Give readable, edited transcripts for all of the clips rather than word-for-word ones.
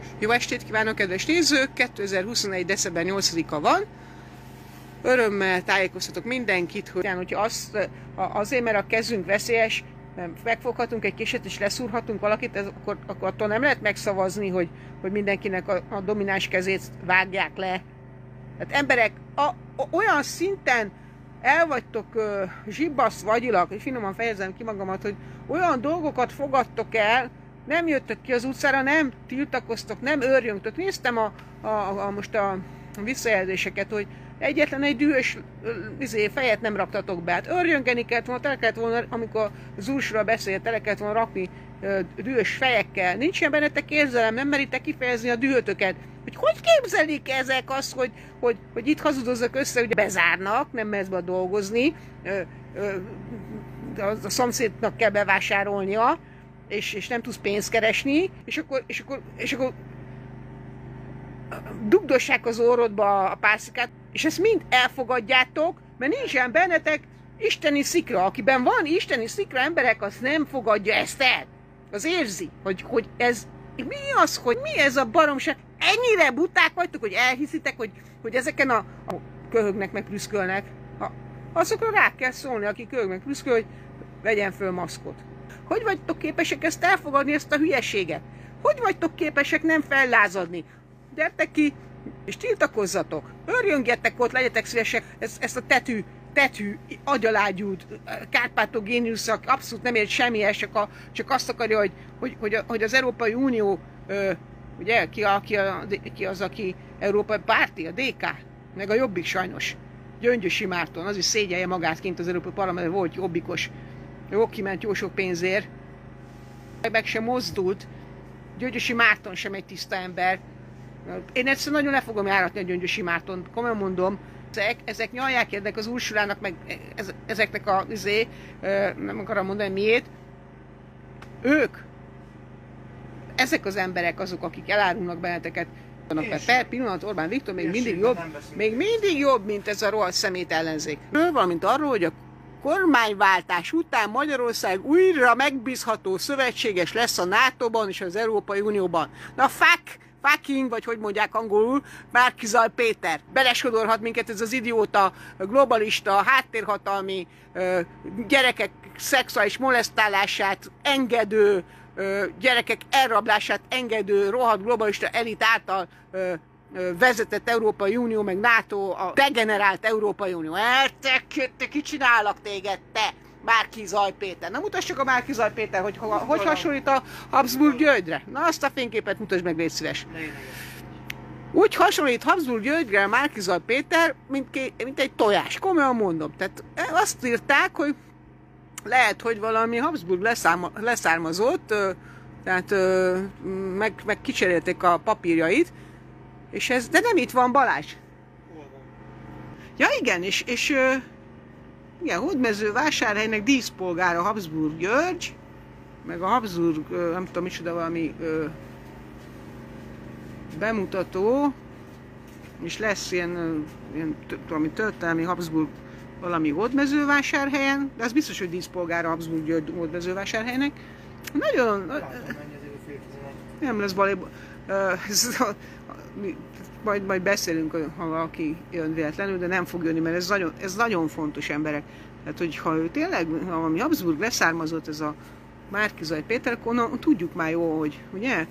Jó estét kívánok, kedves nézők! 2021. december 8-a van. Örömmel tájékoztatok mindenkit, hogy azért, mert a kezünk veszélyes, megfoghatunk egy kiset és leszúrhatunk valakit, akkor attól nem lehet megszavazni, hogy mindenkinek a domináns kezét vágják le. Tehát emberek, olyan szinten el vagytok zsibbasz vagyilag, hogy finoman fejezem ki magamat, hogy olyan dolgokat fogadtok el, nem jöttök ki az utcára, nem tiltakoztok, nem őrjöngtök. Néztem most a visszajelzéseket, hogy egyetlen egy dühös fejet nem raktatok be. Hát őrjöngeni kellett volna, tele kellett volna, amikor az úrsra beszélt, tele kellett volna rakni dühös fejekkel. Nincsen bennetek érzelem, nem meritek kifejezni a dühötöket. Hogy képzelik ezek azt, hogy itt hazudoznak össze, hogy bezárnak, nem mehetsz be dolgozni, a szomszédnak kell bevásárolnia, és nem tudsz pénzt keresni, és akkor dugdossák az orrodba a pászikát, és ezt mind elfogadjátok, mert nincsen bennetek isteni szikra. Akiben van isteni szikra, emberek, az nem fogadja ezt el. Az érzi, hogy ez mi az, hogy mi ez a baromság. Ennyire buták vagytok, hogy elhiszitek, hogy ezeken a köhögnek meg prüszkölnek. Azokra rá kell szólni, aki köhögnek prüszköl, hogy vegyen föl maszkot. Hogy vagytok képesek ezt elfogadni, ezt a hülyeséget? Hogy vagytok képesek nem fellázadni? Gyertek ki, és tiltakozzatok. Örjöngjetek ott, legyetek szívesek. Ezt a tetű, agyalágyút, Kárpátok géniuszak abszolút nem ért semmihez, csak azt akarja, hogy az Európai Unió, ugye, ki az, aki Európai Párti, a DK, meg a Jobbik sajnos. Gyöngyösi Márton, az is szégyelje magát kint az Európai Parlamentben, volt jobbikos. Jó, kiment jó sok pénzért. Meg sem mozdult. Gyöngyösi Márton sem egy tiszta ember. Én egyszerűen nagyon le fogom járatni a Gyöngyösi Mártont. Komolyan mondom. Ezek nyalják ennek az úrsulának, meg ezeknek nem akarom mondani miért. Ezek az emberek azok, akik elárulnak benneteket. Per pillanat Orbán Viktor még mindig jobb, mint ez a rohadt szemét ellenzék. Valamint arról, hogy a kormányváltás után Magyarország újra megbízható szövetséges lesz a NATO-ban és az Európai Unióban. Na fucking, vagy hogy mondják angolul, Márki-Zay Péter. Belesodorhat minket ez az idióta, globalista, háttérhatalmi, gyerekek szexuális molesztálását engedő, gyerekek elrablását engedő, rohadt globalista elit által vezetett Európai Unió, meg NATO, a degenerált Európai Unió. Te kicsinálak téged, te, Márki-Zay Péter. Na mutasd csak a Márki-Zay Péter, hogy hasonlít a Habsburg Györgyre. Na azt a fényképet mutasd meg, légy szíves. Úgy hasonlít Habsburg Györgyre a Márki-Zay Péter, mint egy tojás. Komolyan mondom. Tehát azt írták, hogy lehet, hogy valami Habsburg leszármazott, tehát meg kicserélték a papírjait, és de nem itt van, Balázs. Hol van? Ja igen, és igen, Hódmezővásárhelynek díszpolgára Habsburg György, meg a Habsburg, nem tudom micsoda, valami bemutató, és lesz ilyen valami történelmi Habsburg valami Hódmezővásárhelyen, de az biztos, hogy díszpolgára Habsburg György Hódmezővásárhelynek. Nagyon... Nem lesz baj, majd beszélünk, ha valaki jön véletlenül, de nem fog jönni, mert ez nagyon fontos, emberek. Tehát, hogyha ő tényleg valami Habsburg leszármazott, ez a Márki-Zay Péter, akkor tudjuk már jó, hogy ugye,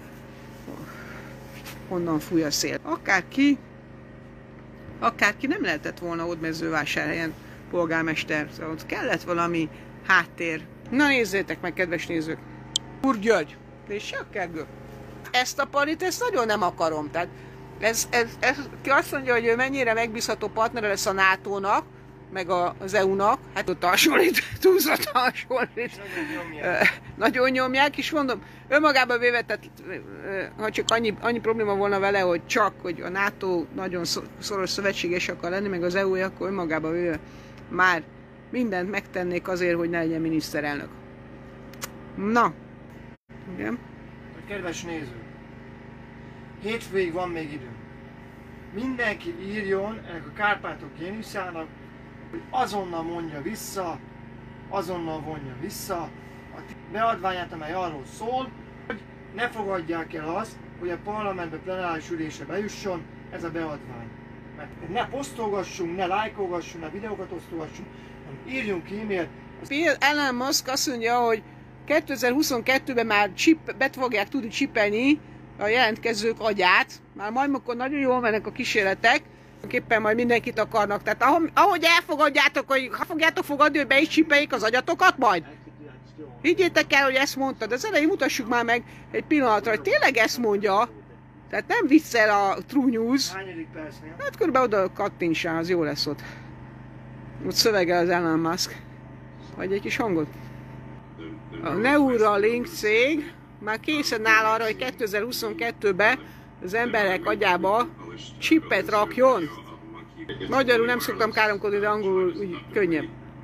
honnan fúj a szél. Akárki nem lehetett volna Hódmezővásárhelyen polgármester, szóval ott kellett valami háttér. Na nézzétek meg, kedves nézők! Úr György, és se a Kergő. Ezt a palit, ezt nagyon nem akarom. Tehát ki azt mondja, hogy ő mennyire megbízható partnere lesz a NATO-nak, meg az EU-nak, hát ott hasonlít, túlzott hasonlít. Nagyon nyomják, és mondom, önmagában véve, tehát, ha csak annyi probléma volna vele, hogy a NATO nagyon szoros szövetséges akar lenni, meg az EU, akkor önmagában véve már mindent megtennék azért, hogy ne legyen miniszterelnök. Na. Igen. Kedves néző, hétfőig van még idő. Mindenki írjon ennek a Kárpátok géniuszának, hogy azonnal mondja vissza, azonnal vonja vissza a beadványát, amely arról szól, hogy ne fogadják el azt, hogy a parlamentbe plenáris ülésre bejusson ez a beadvány. Mert ne posztolgassunk, ne lájkolgassunk, ne videókat osztogassunk, hanem írjunk e-mailt. Elon Musk azt mondja, hogy 2022-ben már bet fogják tudni csipelni a jelentkezők agyát. Már majd akkor nagyon jól mennek a kísérletek, éppen majd mindenkit akarnak. Tehát ahogy elfogadjátok, hogy ha fogjátok fogadni, hogy be is csipeljék az agyatokat majd? Higgyétek el, hogy ezt mondtad. Az elején mutassuk már meg egy pillanatra, hogy tényleg ezt mondja. Tehát nem viccel a True News. Hányadik percnél? Hát körülbelül oda kattintsál, az jó lesz ott. Ott szövegel az Elon Musk. Vagy egy kis hangot. A Neuralink cég már készen áll arra, hogy 2022-ben az emberek agyába csipet rakjon. Magyarul nem szoktam káromkodni, de angolul úgy könnyebb.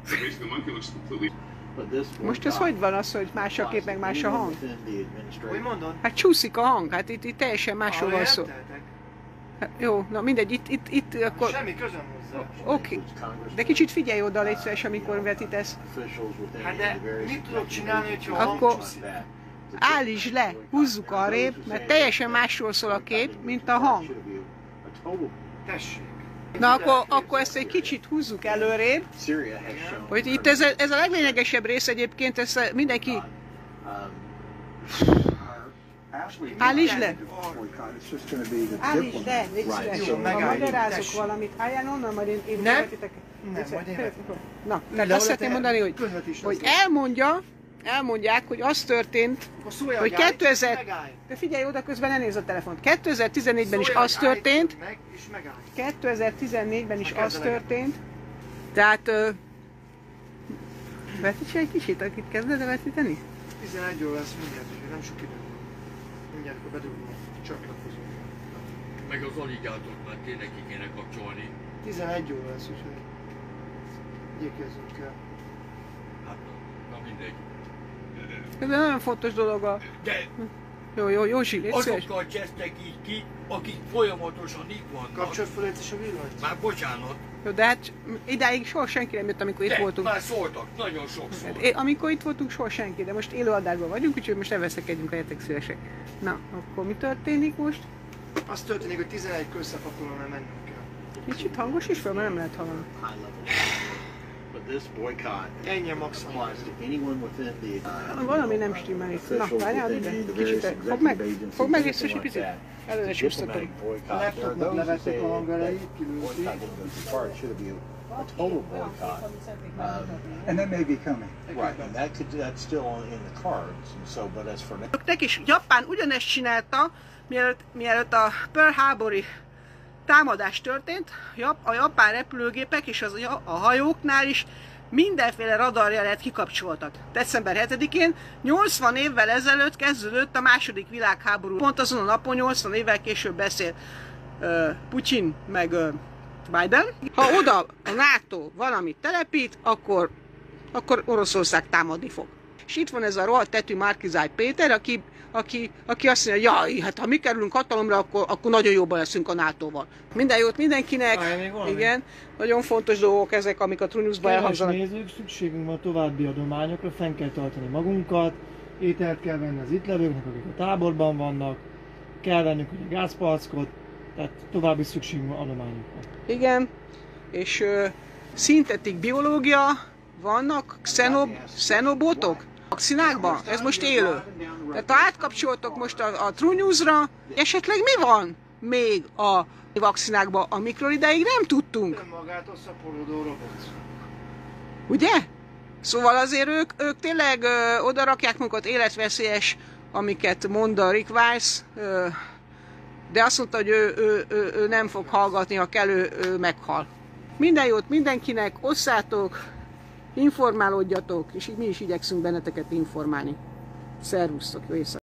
Most ez hogy van az, hogy más a kép, meg más a hang? Hogy mondod? Hát csúszik a hang, hát itt teljesen másról van szó. Hát jó, na mindegy, itt akkor... Semmi közöm hozzá. Oké, de kicsit figyelj oda, légy szíves, amikor vetítesz. Hát de mit tudok csinálni, hogyha a Akkor hang csúszik? állítsd le, húzzuk arrébb, mert teljesen másról szól a kép, mint a hang. Tessék. Na akkor ezt egy kicsit húzzuk előrébb, hogy itt ez a leglényegesebb rész egyébként, ezt mindenki... Állítsd le! Állítsd le, légy szíves, ha magyarázok valamit, álljál onnan, majd én követitek. Na, tehát azt szeretném mondani, hogy elmondják, hogy az történt, hogy 2000... De figyelj oda, közben ne nézd a telefont. 2014-ben is az történt. 2014-ben is az történt. Tehát... Vetíts egy kicsit, akit kezded el vetíteni? 11 óra lesz mindjárt, úgyhogy nem sok idő van. Mindjárt akkor bedugom, csatlakozunk. Meg az aligátort már tényleg ki kéne kapcsolni. 11 óra lesz, úgyhogy igyekezzünk el. Hát na mindegy. Ez egy nagyon fontos dolog a... De Jó, Józsi, légy szíves. azokkal csesztek így ki, akik folyamatosan itt vannak. Kapcsolat fel és a villanyt. Már bocsánat. Jó, de hát idáig soha senki nem jött, amikor itt De voltunk. már szóltak, nagyon sokszor. Amikor itt voltunk, soha senki, de most élőadásban vagyunk, úgyhogy most ne veszekedjünk, legyetek szívesek. Na, akkor mi történik most? Az történik, hogy 11 összepakolónál mennünk kell. Kicsit hangos is fel, mert nem lehet hallani. Ennyi a maximum. Valami nem stimmel itt. Na, várjál ide, kicsit, fogd meg és egy picit. Előre csúsztatom. A laptopnak levették a hangerejét, kilőtték. A total boycott, and that may be coming. Right, and that's still in the cards. And so, but as for now, is Japán ugyanezt csinálta, mielőtt a Pearl Harbor-i támadás történt, a japán repülőgépek és a hajóknál is mindenféle radarjelet kikapcsoltak. December 7-én, 80 évvel ezelőtt kezdődött a második világháború. Pont azon a napon, 80 évvel később beszél Putyin meg Biden. Ha oda a NATO valamit telepít, akkor Oroszország támadni fog. És itt van ez a rohadt tetű Márki-Zay Péter, aki azt mondja, jaj, hát ha mi kerülünk hatalomra, akkor nagyon jobban leszünk a NATO-val. Minden jót mindenkinek. Igen, nagyon fontos dolgok ezek, amik a True News-ban elhangzanak. Nézők, szükségünk van további adományokra, fenn kell tartani magunkat, ételt kell venni az itt levőknek, akik a táborban vannak, kell vennünk a gázpalackot, tehát további szükségünk van adományokra. Igen, és szintetik biológia, vannak xenobotok vakcinákban, ez most élő. Tehát ha átkapcsoltok most a True News-ra, esetleg mi van még a vakcinákban, amikről ideig nem tudtunk? Önmagától szaporodó robot. Ugye? Szóval azért ők tényleg odarakják magukat életveszélyes, amiket mond a Rick Weiss, de azt mondta, hogy ő nem fog hallgatni, ha kell, ő meghal. Minden jót mindenkinek, osszátok, informálódjatok, és így mi is igyekszünk benneteket informálni. Szervusztok, jó éjszakát!